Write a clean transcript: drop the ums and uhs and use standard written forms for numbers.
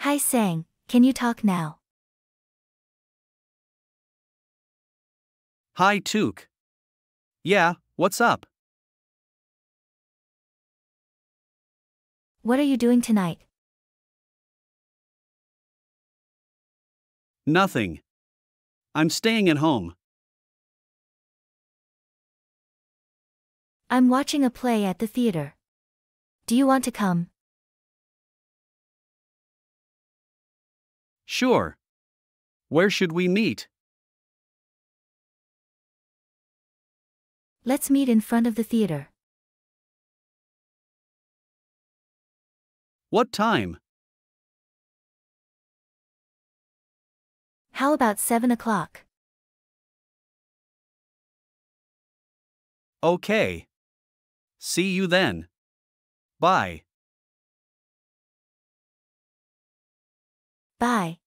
Hi Sang, can you talk now? Hi Took. Yeah, what's up? What are you doing tonight? Nothing. I'm staying at home. I'm watching a play at the theater. Do you want to come? Sure. Where should we meet? Let's meet in front of the theater. What time? How about 7 o'clock? Okay. See you then. Bye. Bye.